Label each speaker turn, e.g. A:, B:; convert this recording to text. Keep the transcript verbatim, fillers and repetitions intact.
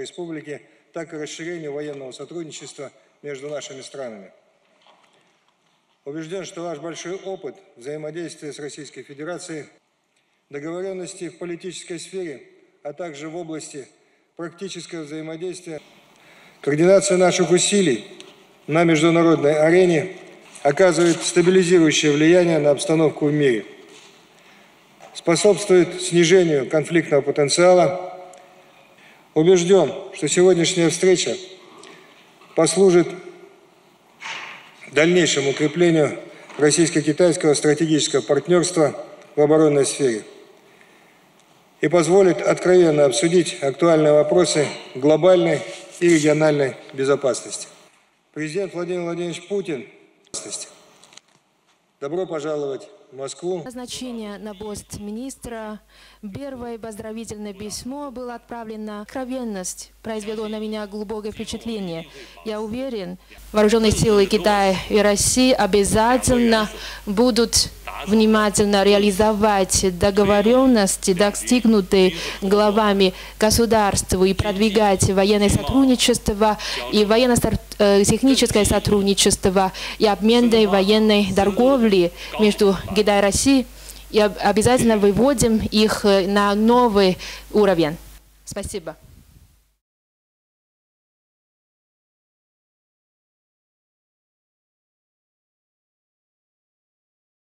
A: Республики, так и расширению военного сотрудничества между нашими странами. Убежден, что ваш большой опыт взаимодействия с Российской Федерацией, договоренности в политической сфере, а также в области практического взаимодействия, координация наших усилий на международной арене оказывает стабилизирующее влияние на обстановку в мире, способствует снижению конфликтного потенциала. Убежден, что сегодняшняя встреча послужит дальнейшему укреплению российско-китайского стратегического партнерства в оборонной сфере и позволит откровенно обсудить актуальные вопросы глобальной и региональной безопасности. Президент Владимир Владимирович Путин. Добро пожаловать в Москву.
B: Назначение на пост министра. Первое поздравительное письмо было отправлено. Откровенность произвело на меня глубокое впечатление. Я уверен, вооруженные силы Китая и России обязательно будут внимательно реализовать договоренности, достигнутые главами государств, и продвигать военное сотрудничество и военно-техническое сотрудничество и обмен военной торговли между Китаем и Россией, и обязательно выводим их на новый уровень. Спасибо.